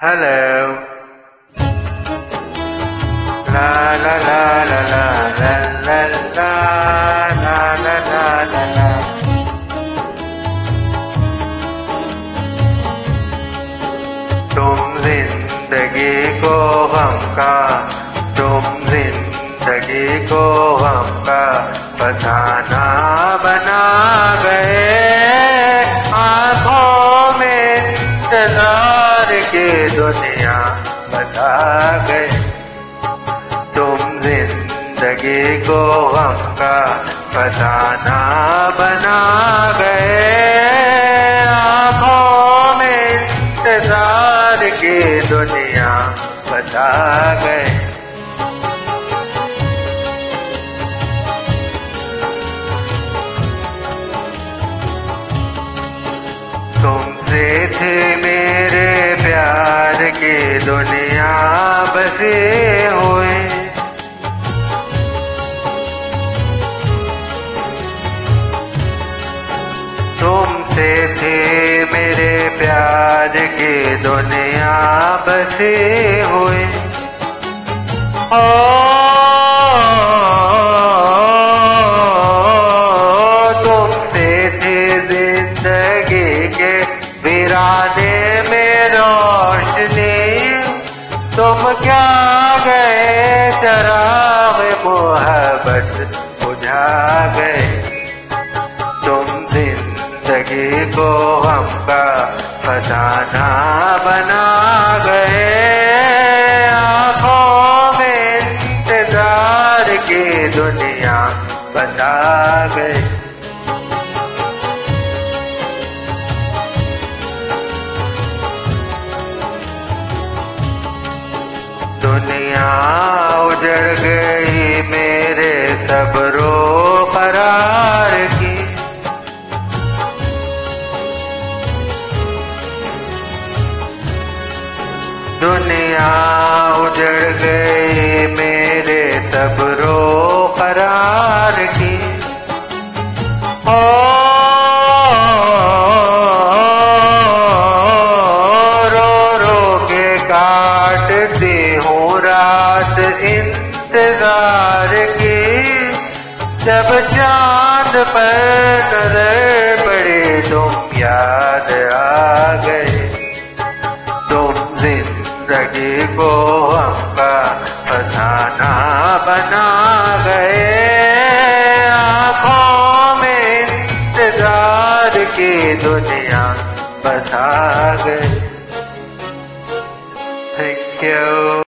Hello. La la la la la la la la la la la la la. तुम जिंदगी को हमका, तुम जिंदगी को हमका फसाना बना गए। आँखों में इंतजार की दुनिया बसा गए। तुम जिंदगी को हमका फसाना बना गए। आँखों में इंतजार की दुनिया बसा गए। तुमसे थे मेरे प्यार की दुनिया बसे हुए। तुमसे थे मेरे प्यार की दुनिया बसे हुए। तुमसे थे जिंदगी के वीराने में रोशनी। तुम क्या गए चराग मोहब्बत बुझा गए। तुम जिंदगी को हमका फसाना बना गए। आँखों में इंतजार की दुनिया बसा गए। दुनिया उजड़ गई मेरे सब्रो करार की। दुनिया उजड़ गई मेरे सब्रो करार की। रो रो के काटती हूँ रात इंतजार की। जब चांद पर नजर पड़ी तुम याद आ गए। तुम जिंदगी को हमका फसाना बना गए। आँखों में इंतजार की दुनिया बसा गए। Thank you.